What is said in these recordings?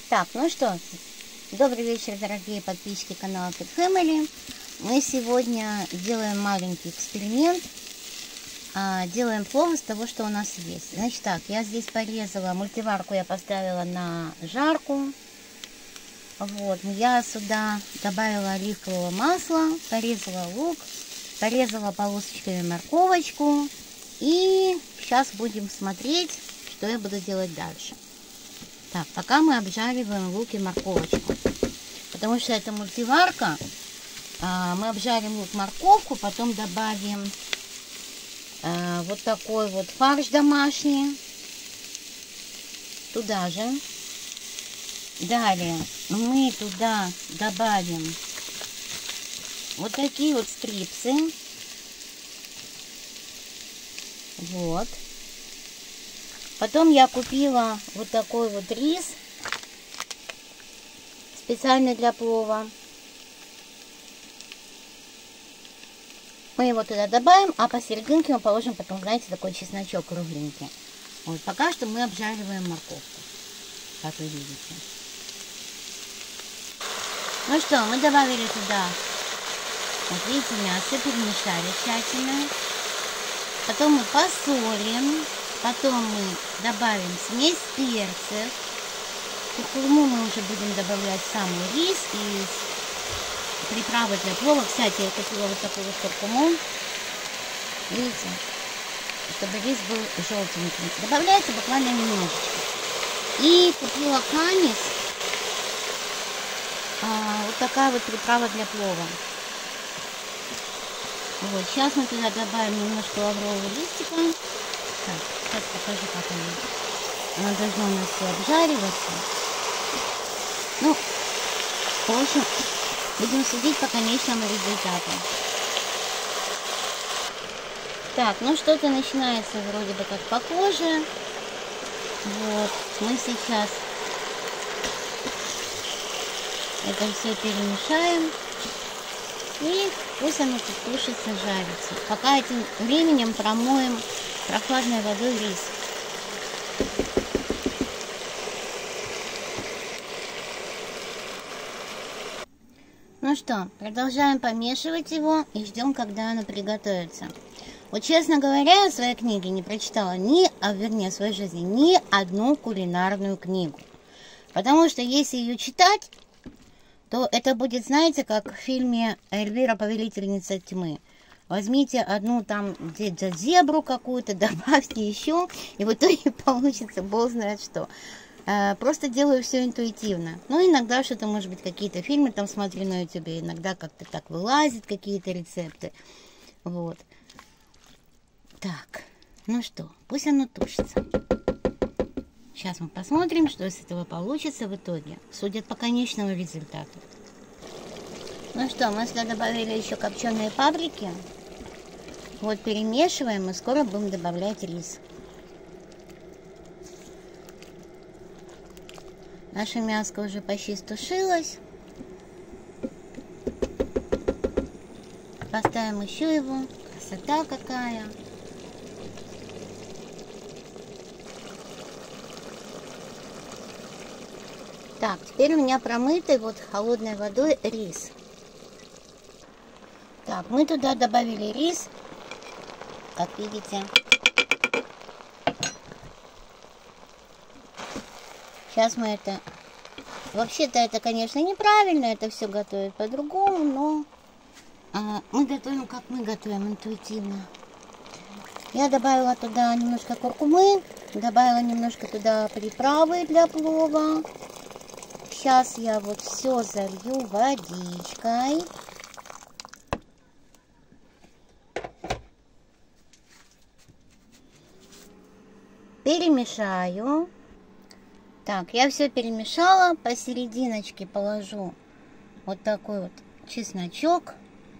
Так, ну что, добрый вечер, дорогие подписчики канала Pet Family. Мы сегодня делаем маленький эксперимент. Делаем плов из того, что у нас есть. Значит так, я здесь порезала, мультиварку я поставила на жарку. Вот, я сюда добавила оливкового масла, порезала лук, порезала полосочками морковочку. И сейчас будем смотреть, что я буду делать дальше. Так, пока мы обжариваем лук и морковочку. Потому что это мультиварка. Мы обжарим лук, морковку, потом добавим вот такой вот фарш домашний. Туда же. Далее мы туда добавим вот такие вот стрипсы. Вот. Потом я купила вот такой вот рис, специально для плова. Мы его туда добавим, а посерединке мы положим потом, знаете, такой чесночок кругленький. Вот, пока что мы обжариваем морковку, как вы видите. Ну что, мы добавили туда, вот видите, мясо, перемешали тщательно. Потом мы посолим. Потом мы добавим смесь перцев. Куркуму мы уже будем добавлять в самый рис и приправы для плова. Кстати, я купила вот такую вот куркуму. Видите? Чтобы рис был желтенький. Добавляется буквально немножечко. И купила канис. Вот такая вот приправа для плова. Вот, сейчас мы туда добавим немножко лаврового листика. Так, сейчас покажу, как она должна у нас все обжариваться. Ну, в общем, будем следить по конечному результату. Так, ну что-то начинается вроде бы как похоже. Вот, мы сейчас это все перемешаем. И пусть оно тут тушится, жарится. Пока этим временем промоем прохладной водой рис. Ну что, продолжаем помешивать его и ждем, когда оно приготовится. Вот честно говоря, я в своей книге не прочитала вернее, в своей жизни ни одну кулинарную книгу. Потому что если ее читать, то это будет, знаете, как в фильме «Эльвира, повелительница тьмы». Возьмите одну там где-то зебру какую-то, добавьте еще, и в итоге получится бог знает что. Просто делаю все интуитивно. Ну, иногда что-то, может быть, какие-то фильмы там смотрю на ютубе, иногда как-то так вылазят какие-то рецепты. Вот. Так, ну что, пусть оно тушится. Сейчас мы посмотрим, что из этого получится в итоге. Судят по конечному результату. Ну что, мы сюда добавили еще копченые паприки. Вот перемешиваем и скоро будем добавлять рис. Наше мяско уже почти стушилось. Поставим еще его. Красота какая! Так, теперь у меня промытый вот холодной водой рис. Так, мы туда добавили рис, как видите. Сейчас мы это... Вообще-то это, конечно, неправильно, это все готовят по-другому, но мы готовим, как мы готовим, интуитивно. Я добавила туда немножко куркумы, добавила немножко туда приправы для плова. Сейчас я вот все залью водичкой. Перемешаю. Так, я все перемешала. Посерединочке положу вот такой вот чесночок.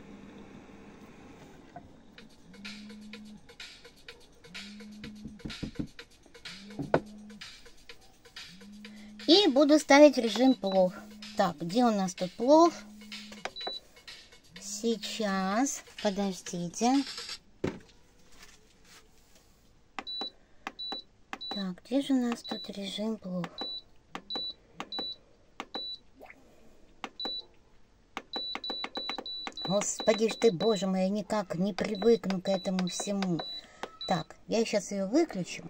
И буду ставить режим плов. Так, где у нас тут плов? Сейчас, подождите. Так, где же у нас тут режим плов? Господи ж ты, боже мой, я никак не привыкну к этому всему. Так, я сейчас ее выключу.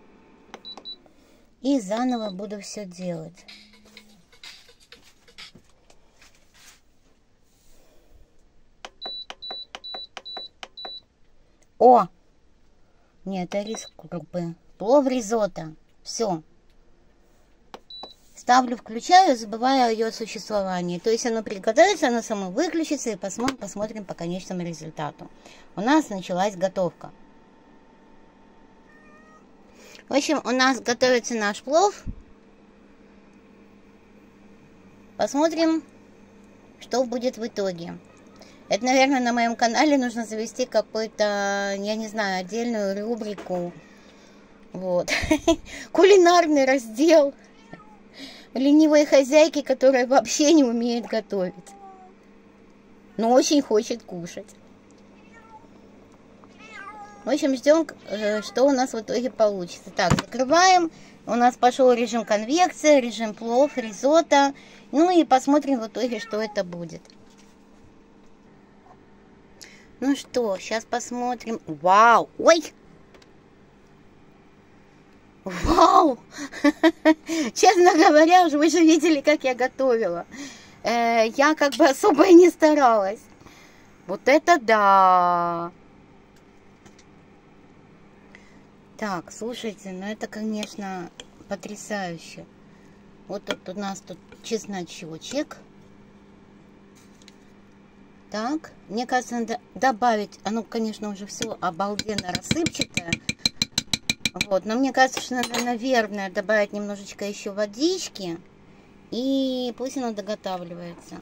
И заново буду все делать. О! Нет, это рис крупы. Плов ризотто. Все. Ставлю, включаю, забываю о ее существовании. То есть оно приготовится, оно само выключится, и посмотрим по конечному результату. У нас началась готовка. В общем, у нас готовится наш плов. Посмотрим, что будет в итоге. Это, наверное, на моем канале нужно завести какой-то, я не знаю, отдельную рубрику. Вот. Кулинарный раздел. Ленивой хозяйки, которая вообще не умеет готовить, но очень хочет кушать. В общем, ждем, что у нас в итоге получится. Так, закрываем. У нас пошел режим конвекция, режим плов, ризотто. Ну и посмотрим в итоге, что это будет. Ну что, сейчас посмотрим. Вау! Ой! Вау! Честно говоря, вы же видели, как я готовила. Я как бы особо и не старалась. Вот это да! Так, слушайте, ну это, конечно, потрясающе. Вот тут у нас тут чесночочек. Так, мне кажется, надо добавить, оно, конечно, уже все обалденно рассыпчатое. Вот, но мне кажется, что надо, наверное, добавить немножечко еще водички. И пусть оно доготавливается.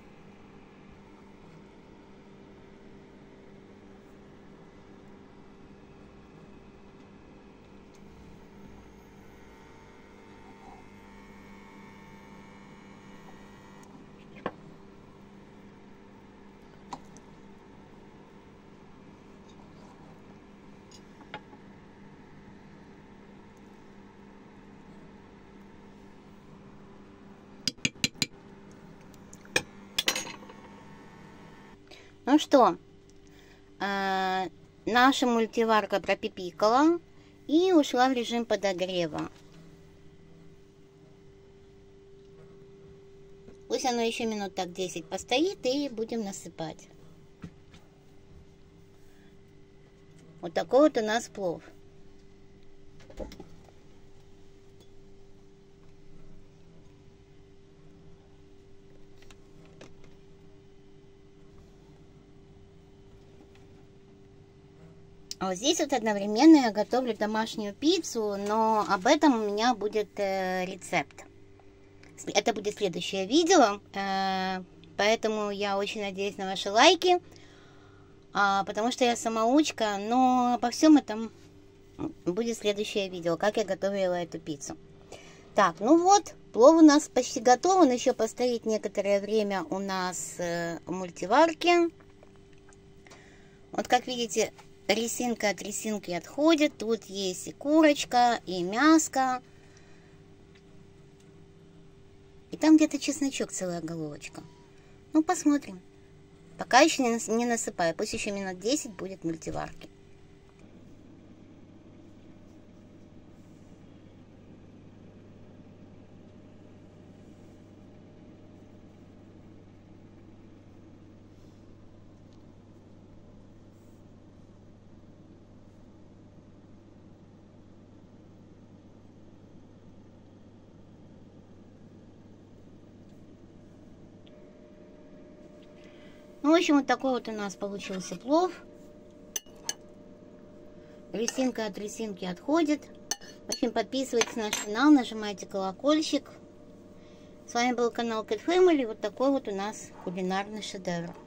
Ну что, наша мультиварка пропипикала и ушла в режим подогрева. Пусть оно еще минут так 10 постоит, и будем насыпать. Вот такой вот у нас плов. А вот здесь вот одновременно я готовлю домашнюю пиццу, но об этом у меня будет рецепт. Это будет следующее видео, поэтому я очень надеюсь на ваши лайки, потому что я самоучка, но обо всем этом будет следующее видео, как я готовила эту пиццу. Так, ну вот, плов у нас почти готов, он еще постоит некоторое время у нас в мультиварке. Вот как видите, рисинка от рисинки отходит. Тут есть и курочка, и мяско. И там где-то чесночок, целая головочка. Ну, посмотрим. Пока еще не насыпаю. Пусть еще минут 10 будет в мультиварке. Ну, в общем, вот такой вот у нас получился плов. Рисинка от рисинки отходит. В общем, подписывайтесь на наш канал, нажимайте колокольчик. С вами был канал Cat Family. Вот такой вот у нас кулинарный шедевр.